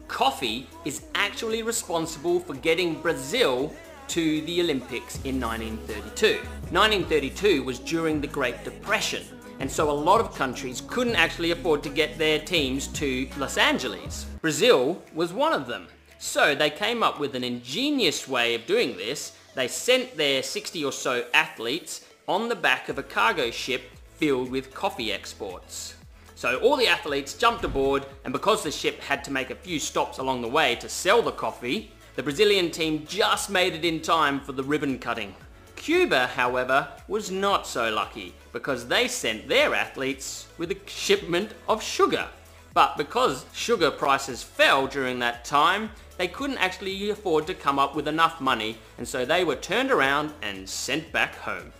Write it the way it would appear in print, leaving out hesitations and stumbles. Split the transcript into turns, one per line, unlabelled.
Coffee is actually responsible for getting Brazil to the Olympics in 1932. 1932 was during the Great Depression, and so a lot of countries couldn't actually afford to get their teams to Los Angeles. Brazil was one of them. So they came up with an ingenious way of doing this. They sent their 60 or so athletes on the back of a cargo ship filled with coffee exports. So all the athletes jumped aboard, and because the ship had to make a few stops along the way to sell the coffee, the Brazilian team just made it in time for the ribbon cutting. Cuba, however, was not so lucky because they sent their athletes with a shipment of sugar. But because sugar prices fell during that time, they couldn't actually afford to come up with enough money, and so they were turned around and sent back home.